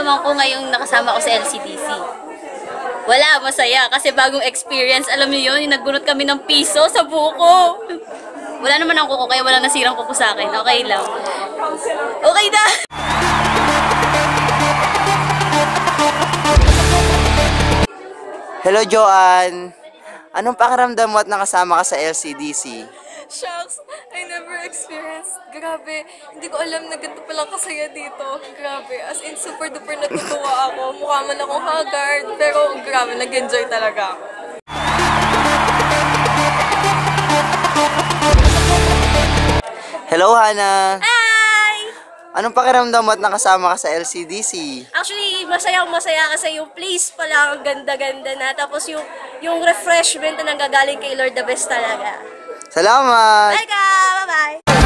nararamdaman ko ngayong nakasama ko sa LCDC? Wala, masaya. Kasi bagong experience. Alam niyo yun, yung nagbunot kami ng piso sa buko. Wala naman ang kuko, kaya wala nasirang kuko sa akin. Okay lang. Okay na! Hello, Joanne. Anong pakiramdam mo at nakasama ka sa LCDC? Shucks, I never experienced. Grabe, hindi ko alam na ganito palang kasaya dito. Grabe, as in super duper natutuwa ako. Mukha man akong haggard, pero grabe, nag-enjoy talaga ako. Hello, Hana. Hi! Anong pakiramdam mo at nakasama ka sa LCDC? Actually, masaya kasi yung place pa lang ganda-ganda na. Tapos yung refreshment na nanggagaling kay Lord, the best talaga. Salamat! Bye ka! Bye-bye!